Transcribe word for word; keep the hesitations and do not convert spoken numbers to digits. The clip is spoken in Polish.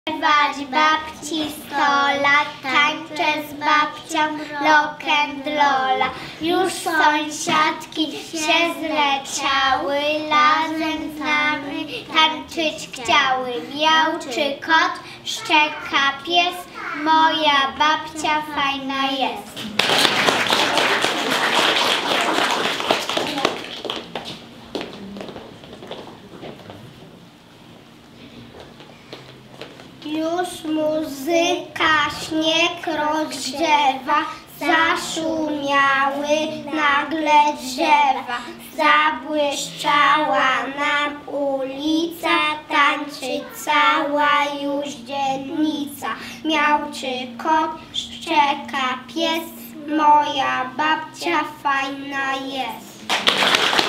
Śpiewać babci sto lat, tańczę z babcią rock'n'rolla. Już sąsiadki się zleciały, razem z nami tańczyć chciały. Miauczy kot, szczeka pies, moja babcia fajna jest. Już muzyka śnieg rozgrzewa, zaszumiały nagle drzewa, zabłyszczała nam ulica, tańczy cała już dzielnica. Miauczy kot, szczeka pies, moja babcia fajna jest.